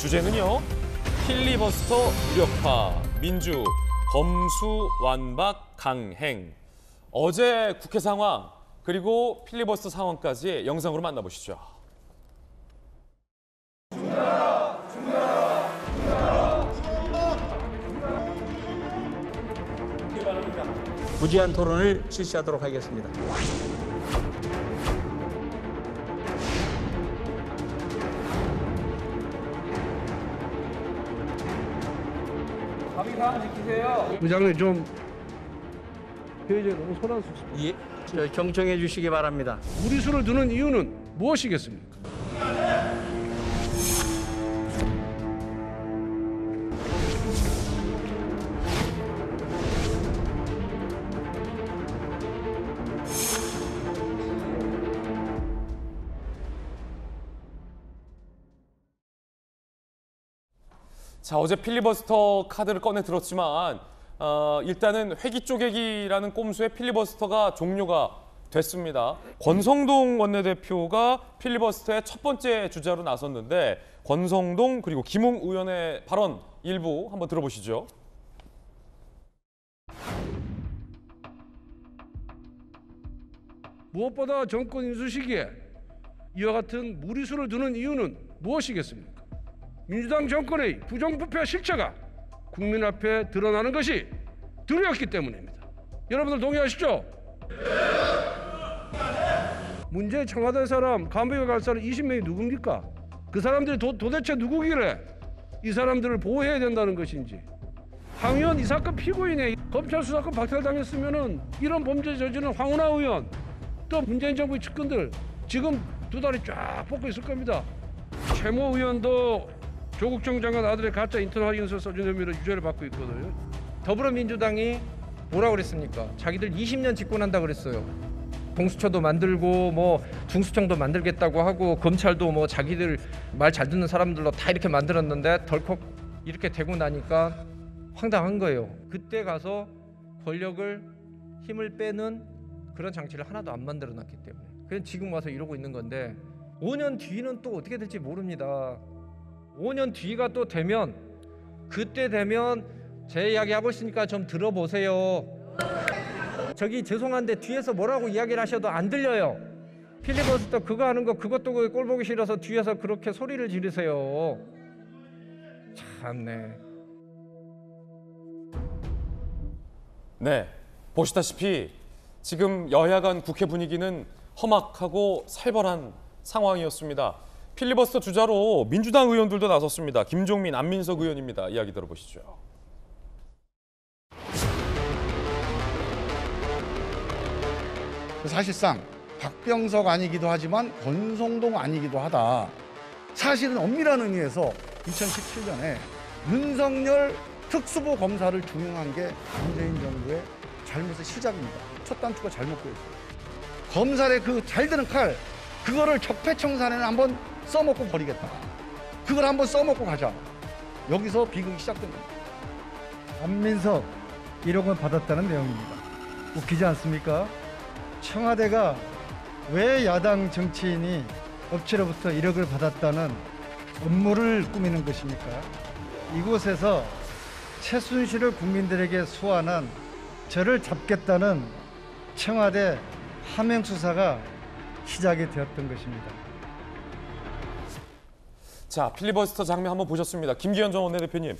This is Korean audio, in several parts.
주제는요. 필리버스터 무력화, 민주, 검수완박 강행. 어제 국회 상황, 그리고 필리버스터 상황까지 영상으로 만나보시죠. 무제한 토론을 실시하도록 하겠습니다. 부장님 좀 회의에 너무 소란스럽습니다. 예, 경청해 주시기 바랍니다. 무리수를 두는 이유는 무엇이겠습니까? 자, 어제 필리버스터 카드를 꺼내 들었지만 일단은 회기 쪼개기라는 꼼수의 필리버스터가 종료가 됐습니다. 권성동 원내대표가 필리버스터의 첫 번째 주자로 나섰는데 권성동 그리고 김웅 의원의 발언 일부 한번 들어보시죠. 무엇보다 정권 인수 시기에 이와 같은 무리수를 두는 이유는 무엇이겠습니까? 민주당 정권의 부정부패 실체가 국민 앞에 드러나는 것이 두려웠기 때문입니다. 여러분들 동의하시죠? 문제 청와대 사람, 감옥에 갈 사람 20명이 누굽니까? 그 사람들이 도대체 누구길래 이 사람들을 보호해야 된다는 것인지. 황 의원 이 사건 피고인의 검찰 수사권 박탈당했으면은 이런 범죄 저지른 황운하 의원 또 문재인 정부의 측근들 지금 두 다리 쫙 뻗고 있을 겁니다. 최모 의원도 조국정 장관 아들의 가짜 인터넷 확인서 써준 혐의로 유죄를 받고 있거든요. 더불어민주당이 뭐라고 그랬습니까? 자기들 20년 집권한다 그랬어요. 공수처도 만들고 뭐 중수청도 만들겠다고 하고 검찰도 뭐 자기들 말 잘 듣는 사람들로 다 이렇게 만들었는데 덜컥 이렇게 되고 나니까 황당한 거예요. 그때 가서 권력을 힘을 빼는 그런 장치를 하나도 안 만들어 놨기 때문에. 그냥 지금 와서 이러고 있는 건데 5년 뒤는 또 어떻게 될지 모릅니다. 5년 뒤가 또 되면 그때 되면 제 이야기 하고 있으니까 좀 들어보세요. 저기 죄송한데 뒤에서 뭐라고 이야기를 하셔도 안 들려요. 필리버스터 그거 하는 거 그것도 꼴 보기 싫어서 뒤에서 그렇게 소리를 지르세요. 참네. 네, 보시다시피 지금 여야 간 국회 분위기는 험악하고 살벌한 상황이었습니다. 필리버스터 주자로 민주당 의원들도 나섰습니다. 김종민, 안민석 의원입니다. 이야기 들어보시죠. 사실상 박병석 아니기도 하지만 권성동 아니기도 하다. 사실은 엄밀한 의미에서 2017년에 윤석열 특수부 검사를 중용한 게 문재인 정부의 잘못의 시작입니다. 첫 단추가 잘못 꼬였어요. 검찰의 그 잘 드는 칼, 그거를 적폐청산에는 한번 써먹고 버리겠다. 그걸 한번 써먹고 가자. 여기서 비극이 시작된 겁니다. 안민석 1억 원 받았다는 내용입니다. 웃기지 않습니까? 청와대가 왜 야당 정치인이 업체로부터 1억을 받았다는 업무를 꾸미는 것입니까? 이곳에서 최순실을 국민들에게 소환한 저를 잡겠다는 청와대 하명 수사가 시작이 되었던 것입니다. 자, 필리버스터 장면 한번 보셨습니다. 김기현 전 원내대표님,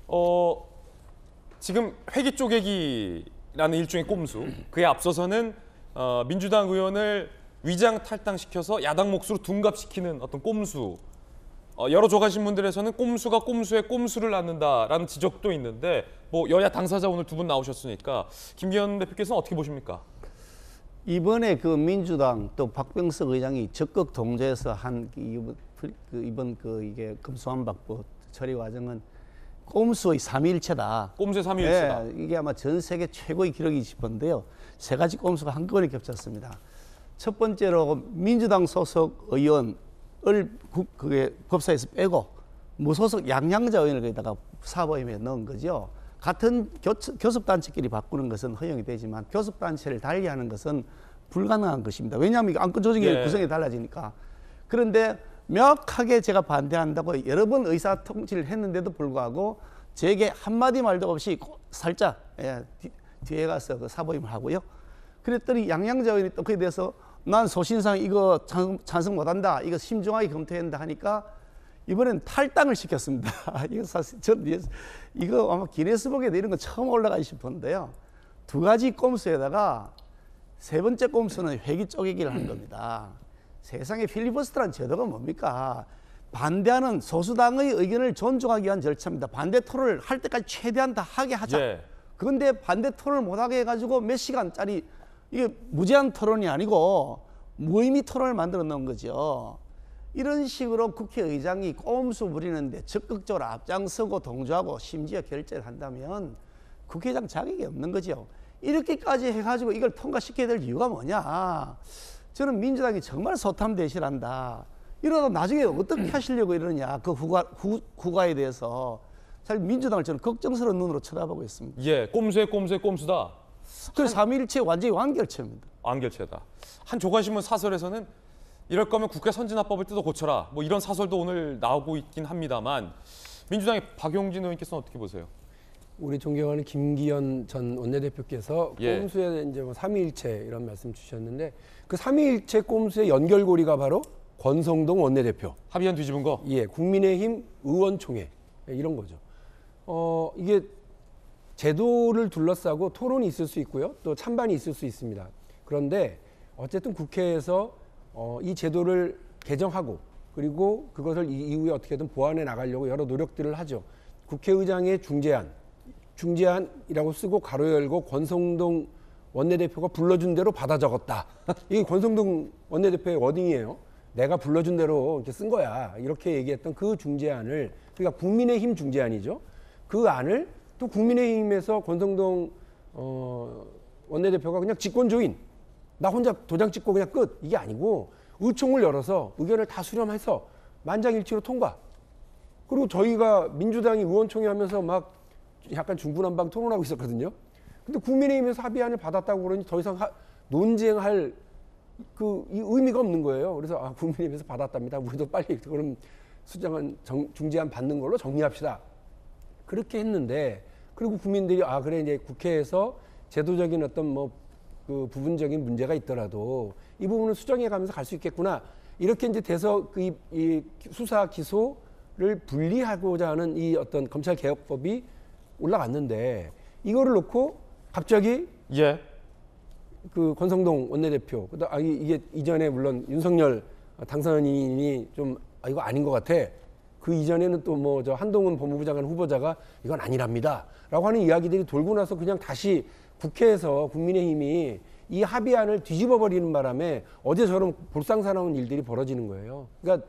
지금 회기 쪼개기라는 일종의 꼼수, 그에 앞서서는 민주당 의원을 위장 탈당시켜서 야당 몫으로 둔갑시키는 어떤 꼼수, 여러 조가신문들에서는 꼼수가 꼼수에 꼼수를 낳는다라는 지적도 있는데 뭐 여야 당사자 오늘 두 분 나오셨으니까 김기현 대표께서는 어떻게 보십니까? 이번에 그 민주당 또 박병석 의장이 적극 동조해서 한 이번 이게 검수완박법 처리 과정은 꼼수의 삼위일체다. 꼼수의 삼위일체다. 네, 이게 아마 전 세계 최고의 기록이 싶은데요. 세 가지 꼼수가 한꺼번에 겹쳤습니다. 첫 번째로 민주당 소속 의원을 그게 법사에서 빼고 무소속 양양자 의원을 거기다가 사법임에 넣은 거죠. 같은 교섭단체끼리 바꾸는 것은 허용이 되지만 교섭단체를 달리하는 것은 불가능한 것입니다. 왜냐하면 안건 조직의 구성이 달라지니까. 그런데 명확하게 제가 반대한다고 여러 번 의사통지를 했는데도 불구하고 제게 한마디 말도 없이 살짝 뒤에 가서 그 사보임을 하고요. 그랬더니 양양자 의원이 또 그에 대해서 난 소신상 이거 찬성 못한다. 이거 심중하게 검토해야 한다 하니까 이번엔 탈당을 시켰습니다. 이거 사실 이거 아마 기네스북에도 이런 거 처음 올라가기 싶은데요. 두 가지 꼼수에다가 세 번째 꼼수는 회기 쪼개기를 한 겁니다. 세상에 필리버스터란 제도가 뭡니까? 반대하는 소수당의 의견을 존중하기 위한 절차입니다. 반대 토론을 할 때까지 최대한 다 하게 하자. 예. 그런데 반대 토론을 못하게 해가지고 몇 시간짜리 이게 무제한 토론이 아니고 무의미 토론을 만들어 놓은 거죠. 이런 식으로 국회의장이 꼼수 부리는데 적극적으로 앞장서고 동조하고 심지어 결재를 한다면 국회의장 자격이 없는 거죠. 이렇게까지 해가지고 이걸 통과시켜야 될 이유가 뭐냐. 저는 민주당이 정말 소탐대실한다. 이러다 나중에 어떻게 하시려고 이러느냐. 그 후과에 대해서 사실 민주당을 저는 걱정스러운 눈으로 쳐다보고 있습니다. 예, 꼼수의 꼼수다. 그 3.1체 완전히 완결체입니다. 완결체다. 한 조간신문 사설에서는 이럴 거면 국회 선진화법을 뜯어 고쳐라. 뭐 이런 사설도 오늘 나오고 있긴 합니다만 민주당의 박용진 의원께서는 어떻게 보세요? 우리 존경하는 김기현 전 원내대표께서 예. 꼼수의 이제 뭐 삼위일체 이런 말씀 주셨는데 그 삼위일체 꼼수의 연결고리가 바로 권성동 원내대표. 합의안 뒤집은 거? 예, 국민의힘 의원총회 이런 거죠. 이게 제도를 둘러싸고 토론이 있을 수 있고요, 또 찬반이 있을 수 있습니다. 그런데 어쨌든 국회에서 이 제도를 개정하고 그리고 그것을 이후에 어떻게든 보완해 나가려고 여러 노력들을 하죠. 국회의장의 중재안이라고 쓰고 가로 열고 권성동 원내대표가 불러준 대로 받아 적었다. 이게 권성동 원내대표의 워딩이에요. 내가 불러준 대로 이렇게 쓴 거야. 이렇게 얘기했던 그 중재안을, 그러니까 국민의힘 중재안이죠. 그 안을 또 국민의힘에서 권성동 원내대표가 그냥 직권조인, 나 혼자 도장 찍고 그냥 끝, 이게 아니고 의총을 열어서 의견을 다 수렴해서 만장일치로 통과. 그리고 저희가 민주당이 의원총회 하면서 막 약간 중구난방 토론하고 있었거든요. 근데 국민의힘에서 합의안을 받았다고 그러니 더 이상 논쟁할 이 의미가 없는 거예요. 그래서 국민의힘에서 받았답니다. 우리도 빨리 그럼 수정안 중재안 받는 걸로 정리합시다. 그렇게 했는데, 그리고 국민들이 그래 이제 국회에서 제도적인 어떤 그 부분적인 문제가 있더라도 이 부분을 수정해 가면서 갈 수 있겠구나. 이렇게 이제 돼서 이 수사 기소를 분리하고자 하는 이 어떤 검찰 개혁법이 올라갔는데, 이거를 놓고 갑자기 예. 그 권성동 원내대표, 이게 이전에 물론 윤석열 당선인이 좀 이거 아닌 것 같아. 그 이전에는 또 저 한동훈 법무부 장관 후보자가 이건 아니랍니다라고 하는 이야기들이 돌고 나서 그냥 다시 국회에서 국민의힘이 이 합의안을 뒤집어 버리는 바람에 어제 저런 볼상사나운 일들이 벌어지는 거예요. 그러니까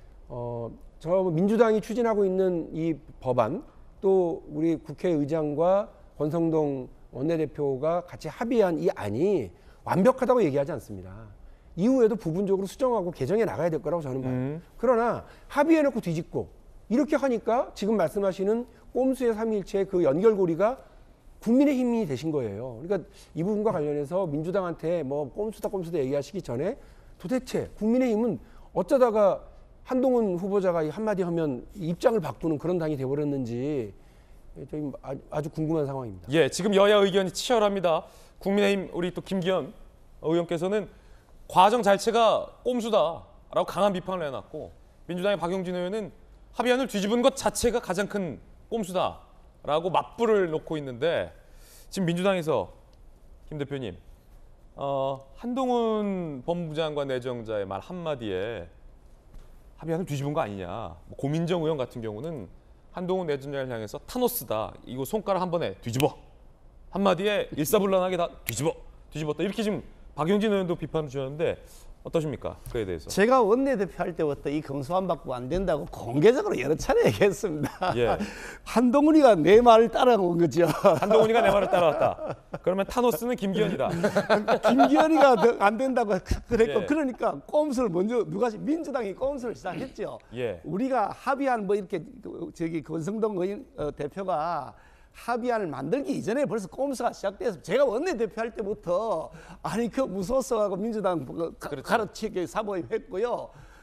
저 민주당이 추진하고 있는 이 법안, 또 우리 국회의장과 권성동 원내대표가 같이 합의한 이 안이 완벽하다고 얘기하지 않습니다. 이후에도 부분적으로 수정하고 개정해 나가야 될 거라고 저는 봐요. 그러나 합의해놓고 뒤집고 이렇게 하니까 지금 말씀하시는 꼼수의 삼위일체의 그 연결고리가 국민의힘이 되신 거예요. 그러니까 이 부분과 관련해서 민주당한테 꼼수다 얘기하시기 전에 도대체 국민의힘은 어쩌다가 한동훈 후보자가 한마디 하면 입장을 바꾸는 그런 당이 돼버렸는지 저희 아주 궁금한 상황입니다. 예, 지금 여야 의견이 치열합니다. 국민의힘 우리 또 김기현 의원께서는 과정 자체가 꼼수다라고 강한 비판을 해놨고, 민주당의 박용진 의원은 합의안을 뒤집은 것 자체가 가장 큰 꼼수다라고 맞불을 놓고 있는데, 지금 민주당에서 김 대표님, 한동훈 법무부 장관 내정자의 말 한마디에 합의안을 뒤집은 거 아니냐. 고민정 의원 같은 경우는 한동훈 내정자를 향해서 타노스다. 이거 손가락 한 번에 뒤집어. 한마디에 일사불란하게 다 뒤집었다. 이렇게 지금 박용진 의원도 비판을 주셨는데 어떠십니까? 그에 대해서. 제가 원내대표 할 때부터 이 검수안 받고 안 된다고 공개적으로 여러 차례 얘기했습니다. 예. 한동훈이가 내 말을 따라온 거죠. 한동훈이가 내 말을 따라왔다. 그러면 타노스는 김기현이다. 김기현이가 안 된다고 그랬고, 예. 그러니까 꼼수를 먼저 민주당이 꼼수를 시작했죠. 예. 우리가 합의안 이렇게 권성동 의원 대표가 합의안을 만들기 이전에 벌써 꼼수가 시작돼서 제가 원내대표 할 때부터 무서워서 민주당 그렇죠. 가르치게 사보임했고요.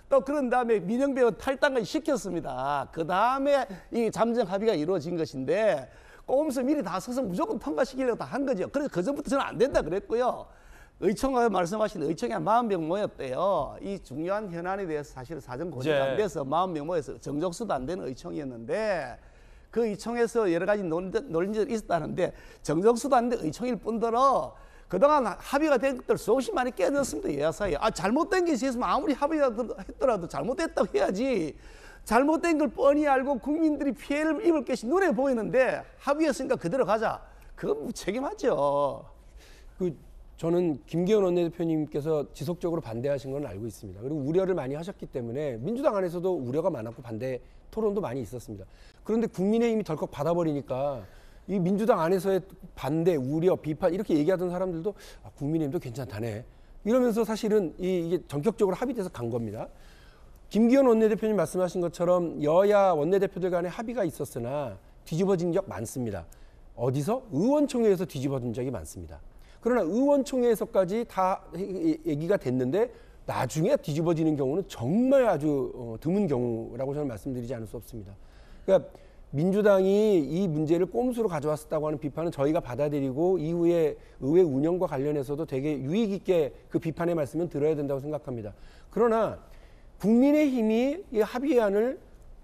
또 그런 다음에 민영배가 탈당을 시켰습니다. 그 다음에 이 잠정 합의가 이루어진 것인데 꼼수 미리 다 써서 무조건 통과시키려고 다 한 거죠. 그래서 그 전부터 저는 안 된다 그랬고요. 의총가 말씀하신 의총이 한 40명 모였대요. 이 중요한 현안에 대해서 사실 사전 고지가 안 돼서 40명 모여서 정적수도 안 되는 의총이었는데 그 의총에서 여러 가지 논의들이 있었다는데 정적수도 안 된 의총일 뿐더러 그동안 합의가 된 것들 수없이 많이 깨졌습니다. 여야 사이에. 잘못된 게 있으면 아무리 합의가 했더라도 잘못됐다고 해야지. 잘못된 걸 뻔히 알고 국민들이 피해를 입을 것이 눈에 보이는데 합의했으니까 그대로 가자. 그건 무책임하죠. 저는 김기현 원내대표님께서 지속적으로 반대하신 건 알고 있습니다. 그리고 우려를 많이 하셨기 때문에 민주당 안에서도 우려가 많았고 반대 토론도 많이 있었습니다. 그런데 국민의힘이 덜컥 받아버리니까 이 민주당 안에서의 반대, 우려, 비판 이렇게 얘기하던 사람들도 국민의힘도 괜찮다네. 이러면서 사실은 이게 전격적으로 합의돼서 간 겁니다. 김기현 원내대표님 말씀하신 것처럼 여야 원내대표들 간에 합의가 있었으나 뒤집어진 적 많습니다. 어디서? 의원총회에서 뒤집어진 적이 많습니다. 그러나 의원총회에서까지 다 얘기가 됐는데 나중에 뒤집어지는 경우는 정말 아주 드문 경우라고 저는 말씀드리지 않을 수 없습니다. 그러니까 민주당이 이 문제를 꼼수로 가져왔다고 하는 비판은 저희가 받아들이고 이후에 의회 운영과 관련해서도 되게 유익 있게 그 비판의 말씀은 들어야 된다고 생각합니다. 그러나 국민의힘이 이 합의안을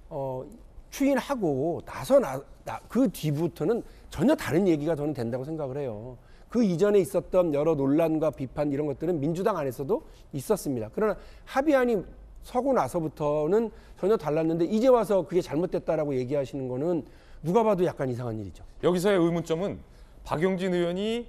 추인하고 나서 그 뒤부터는 전혀 다른 얘기가 저는 된다고 생각을 해요. 그 이전에 있었던 여러 논란과 비판 이런 것들은 민주당 안에서도 있었습니다. 그러나 합의안이 서고 나서부터는 전혀 달랐는데 이제 와서 그게 잘못됐다라고 얘기하시는 거는 누가 봐도 약간 이상한 일이죠. 여기서의 의문점은 박용진 의원이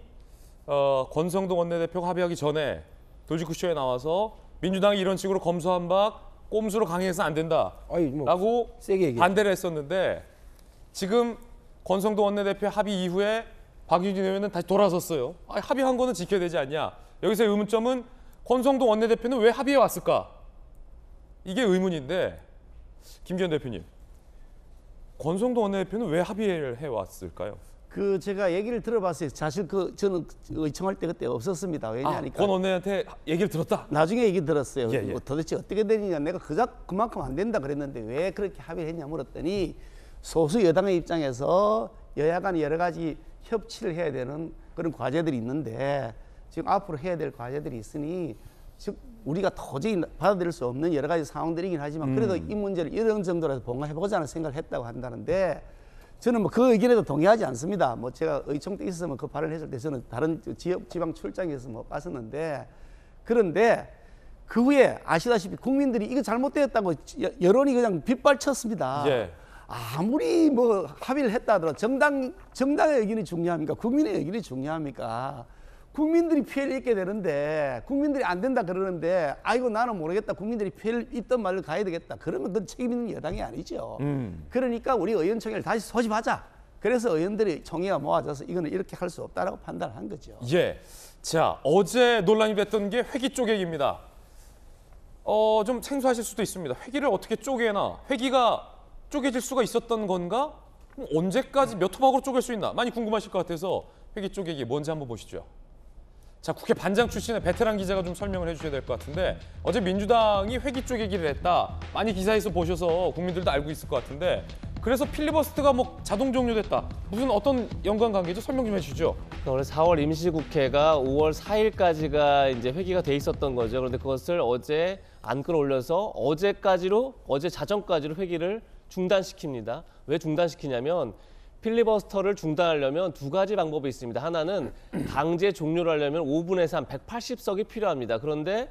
권성동 원내대표가 합의하기 전에 돌직구쇼에 나와서 민주당이 이런 식으로 검수한박 꼼수로 강행해서 안 된다라고 세게 반대를 했었는데 지금 권성동 원내대표 합의 이후에 박용진 의원은 다시 돌아섰어요. 합의한 거는 지켜야 되지 않냐. 여기서의 의문점은 권성동 원내대표는 왜 합의해 왔을까? 이게 의문인데 김기현 대표님, 권성동 원내대표는 왜 합의를 해왔을까요? 제가 얘기를 들어봤어요. 사실 저는 의청할 때 그때 없었습니다. 왜냐하니까 권 원내한테 얘기를 들었다? 나중에 얘기 들었어요. 예. 뭐 도대체 어떻게 되느냐. 내가 그만큼 안 된다 그랬는데 왜 그렇게 합의를 했냐 물었더니 소수 여당의 입장에서 여야 간 여러 가지 협치를 해야 되는 그런 과제들이 있는데 지금 앞으로 해야 될 과제들이 있으니 즉 우리가 도저히 받아들일 수 없는 여러 가지 상황들이긴 하지만 그래도 이 문제를 이런 정도라도 봉합해보자는 생각을 했다고 한다는데 저는 뭐 그 의견에도 동의하지 않습니다. 뭐 제가 의총 때 있었으면 그 발언했을 때 저는 다른 지방 출장에서 뭐 봤었는데 그런데 그 후에 아시다시피 국민들이 이거 잘못되었다고 여론이 그냥 빗발쳤습니다. 예. 아무리 뭐 합의를 했다 하더라도 정당의 의견이 중요합니까? 국민의 의견이 중요합니까? 국민들이 피해를 입게 되는데 국민들이 안 된다 그러는데 아이고 나는 모르겠다. 국민들이 피해를 입던 말로 가야 되겠다. 그러면 그건 책임 있는 여당이 아니죠. 그러니까 우리 의원총회를 다시 소집하자. 그래서 의원들이 총회가 모아져서 이거는 이렇게 할 수 없다라고 판단한 거죠. 예. 자, 어제 논란이 됐던 게 회기 쪼개기입니다. 좀 생소하실 수도 있습니다. 회기를 어떻게 쪼개나? 회기가 쪼개질 수가 있었던 건가? 언제까지 몇 토막으로 쪼갤 수 있나? 많이 궁금하실 것 같아서 회기 쪼개기 뭔지 한번 보시죠. 자, 국회 반장 출신의 베테랑 기자가 좀 설명을 해주셔야 될 것 같은데 어제 민주당이 회기 쪼개기를 했다. 많이 기사에서 보셔서 국민들도 알고 있을 것 같은데 그래서 필리버스터가 뭐 자동 종료됐다. 무슨 어떤 연관관계죠? 설명 좀 해주시죠. 원래 4월 임시국회가 5월 4일까지가 이제 회기가 돼 있었던 거죠. 그런데 그것을 어제 안 끌어올려서 어제 자정까지로 회기를 중단시킵니다. 왜 중단시키냐면 필리버스터를 중단하려면 두 가지 방법이 있습니다. 하나는 강제 종료를 하려면 5분에서 한 180석이 필요합니다. 그런데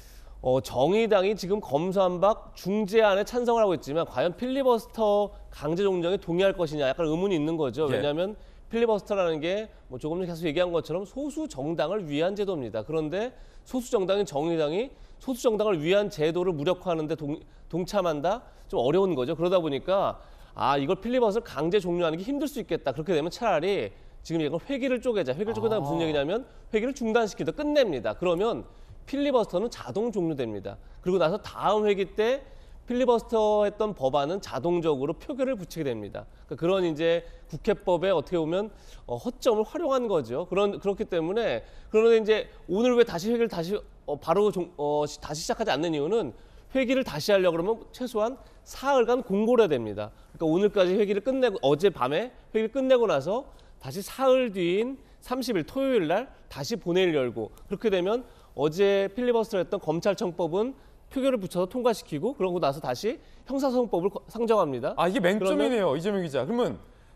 정의당이 지금 검수한박 중재안에 찬성을 하고 있지만 과연 필리버스터 강제 종료에 동의할 것이냐 약간 의문이 있는 거죠. 왜냐하면 필리버스터라는 게 뭐 조금 전에 계속 얘기한 것처럼 소수 정당을 위한 제도입니다. 그런데 소수 정당인 정의당이 소수 정당을 위한 제도를 무력화하는데 동참한다? 좀 어려운 거죠. 그러다 보니까 이걸 필리버스터를 강제 종료하는 게 힘들 수 있겠다. 그렇게 되면 차라리 지금 이걸 회기를 쪼개자. 회기를 쪼개다 무슨 얘기냐면 회기를 중단시키다 끝냅니다. 그러면 필리버스터는 자동 종료됩니다. 그리고 나서 다음 회기 때 필리버스터 했던 법안은 자동적으로 표결을 붙이게 됩니다. 그러니까 그런 이제 국회법에 어떻게 보면 허점을 활용한 거죠. 그렇기 때문에 그런데 이제 오늘 왜 다시 회기를 다시 바로 다시 시작하지 않는 이유는 회기를 다시 하려고 그러면 최소한 사흘간 공고를 해야 됩니다. 그러니까 오늘까지 회기를 끝내고 어젯밤에 회기를 끝내고 나서 다시 사흘 뒤인 30일 토요일 날 다시 본회의를 열고 그렇게 되면 어제 필리버스터를 했던 검찰청법은 표결을 붙여서 통과시키고 그러고 나서 다시 형사소송법을 상정합니다. 아 이게 맹점이네요, 이재명 기자. 그러면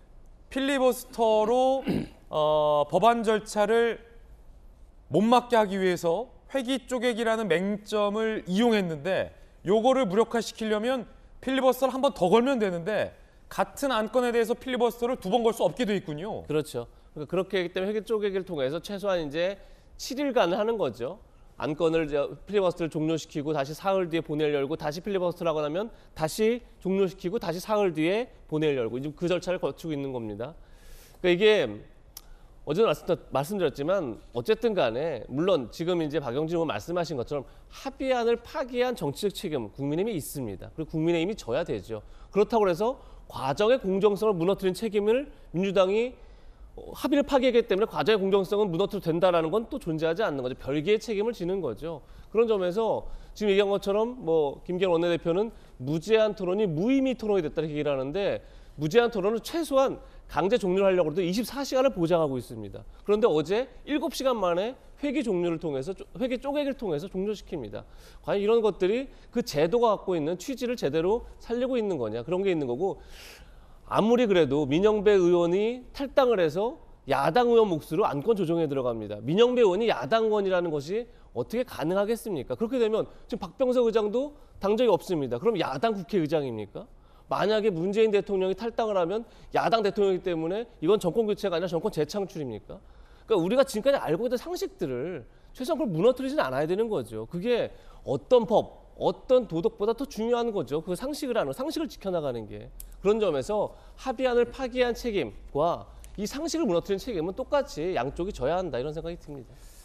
필리버스터로 법안 절차를 못 막게 하기 위해서 회기 쪼개기라는 맹점을 이용했는데 요거를 무력화시키려면 필리버스터를 한 번 더 걸면 되는데 같은 안건에 대해서 필리버스터를 두 번 걸 수 없게 돼 있군요. 그렇죠. 그러니까 그렇게 하기 때문에 회기 쪼개기를 통해서 최소한 이제 7일간을 하는 거죠. 안건을 필리버스터를 종료시키고 다시 사흘 뒤에 본회의를 열고 다시 필리버스터를 하고 나면 다시 종료시키고 다시 사흘 뒤에 본회의를 열고 지금 그 절차를 거치고 있는 겁니다. 그러니까 이게 어제도 말씀드렸지만 어쨌든 간에 물론 지금 이제 박영진 의원 말씀하신 것처럼 합의안을 파기한 정치적 책임은 국민의힘이 있습니다. 그리고 국민의힘이 져야 되죠. 그렇다고 해서 과정의 공정성을 무너뜨린 책임을 민주당이 합의를 파기했기 때문에 과정의 공정성은 무너뜨려도 된다라는 건 또 존재하지 않는 거죠. 별개의 책임을 지는 거죠. 그런 점에서 지금 얘기한 것처럼 뭐 김기현 원내대표는 무제한 토론이 무의미 토론이 됐다고 얘기를 하는데 무제한 토론은 최소한 강제 종료를 하려고 해도 24시간을 보장하고 있습니다. 그런데 어제 7시간 만에 회기 종료를 통해서 회기 쪼개기를 통해서 종료시킵니다. 과연 이런 것들이 그 제도가 갖고 있는 취지를 제대로 살리고 있는 거냐 그런 게 있는 거고 아무리 그래도 민영배 의원이 탈당을 해서 야당 의원 몫으로 안건 조정에 들어갑니다. 민영배 의원이 야당원이라는 것이 어떻게 가능하겠습니까? 그렇게 되면 지금 박병석 의장도 당적이 없습니다. 그럼 야당 국회의장입니까? 만약에 문재인 대통령이 탈당을 하면 야당 대통령이기 때문에 이건 정권 교체가 아니라 정권 재창출입니까? 그러니까 우리가 지금까지 알고 있던 상식들을 최소한 그걸 무너뜨리지는 않아야 되는 거죠. 그게 어떤 법, 어떤 도덕보다 더 중요한 거죠. 그 상식을 지켜나가는 게. 그런 점에서 합의안을 파기한 책임과 이 상식을 무너뜨린 책임은 똑같이 양쪽이 져야 한다 이런 생각이 듭니다.